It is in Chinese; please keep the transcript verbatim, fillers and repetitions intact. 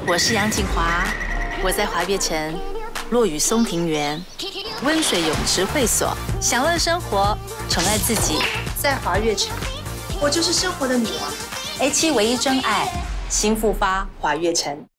我是杨锦华，我在华悦城落雨松庭园温水泳池会所，享乐生活，宠爱自己。 在华悦城，我就是生活的女王。 A 七唯一真爱，新复发华悦城。